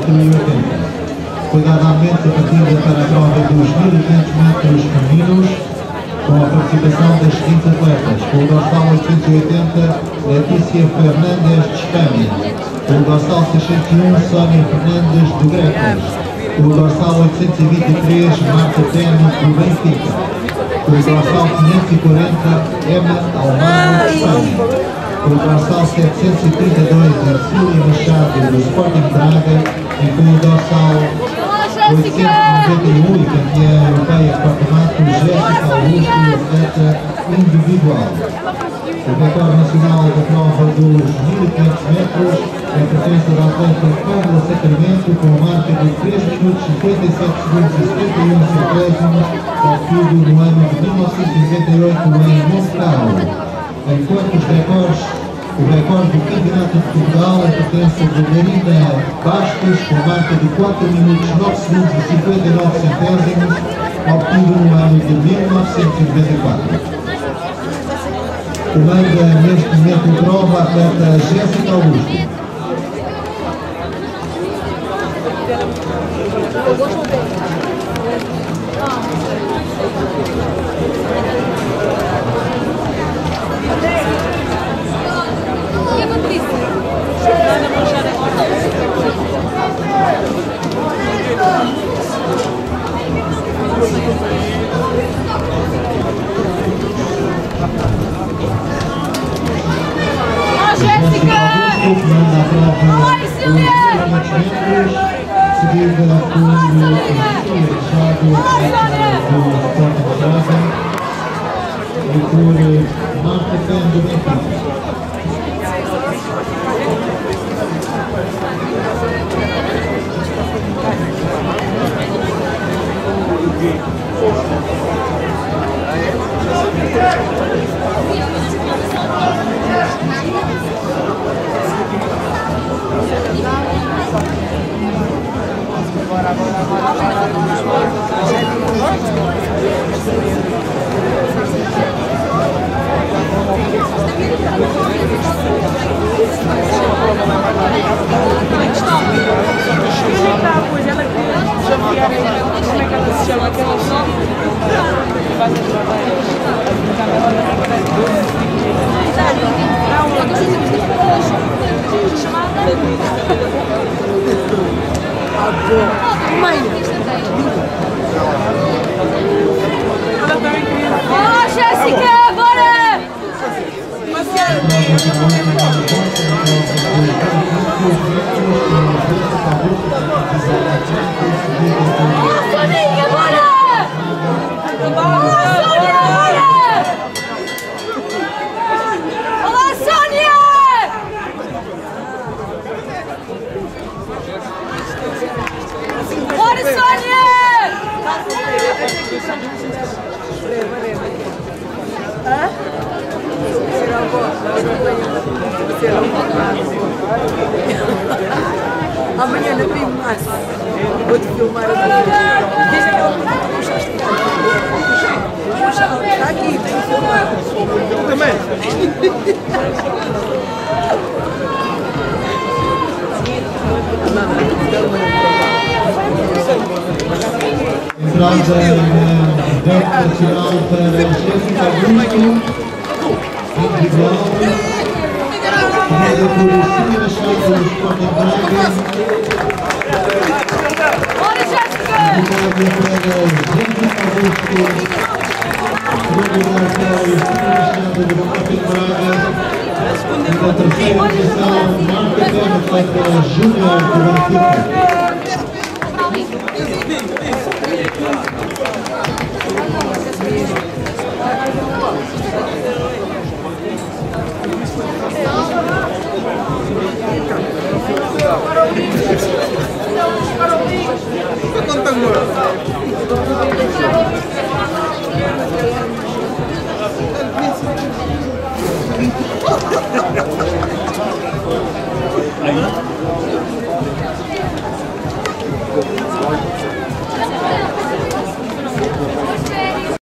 180. Foi dada a mente a partida para a prova dos 1500 metros femininos, com a participação das seguintes atletas: com o dorsal 880, Letícia Fernandes de Espanha; com o dorsal 601, Sónia Fernandes do Grecas; com o dorsal 823, Marta Teno do Benfica; com o dorsal 540, Emma Almano de Espanha; com o dorsal 732, Arcília Machado do Sporting Braga; e com o dorsal 891 e campeã europeia de patronato, Jéssica Augusto, atleta individual. O recorde nacional da prova dos 1500 metros é a pertença da atleta Carla Sacramento, com a marca de 3 minutos 57 segundos e 71 centésimos, obtido no ano de 1998 em Monte Carlo. Enquanto o recorde do Campeonato de Portugal é a pertença de Marina Bastos, com marca de 4 minutos 9 segundos e 59 centésimos, obtido no ano de 1994. Comanda neste momento de prova a atleta Jéssica Augusto. Comanda a prova dos 1500 metros, seguida por Arcília Machado, do Sporting Braga, e por Marta Teno do Benfica. Jéssica, bora! Soninha, bora! Olá, Sónia! Bora, Sónia! Amanhã na Primaço vou-te filmar a está aqui, tenho que filmar. Também. Entrada nacional para Jéssica Augusto, individual, comanda por Arcília Machado do Sporting Braga. Bora, Jéssica! Obrigado para Jéssica Augusto, segundo lugar para Arcília Machado do Sporting Braga. E na terceira posição, Marta Teno, atleta júnior do Benfica.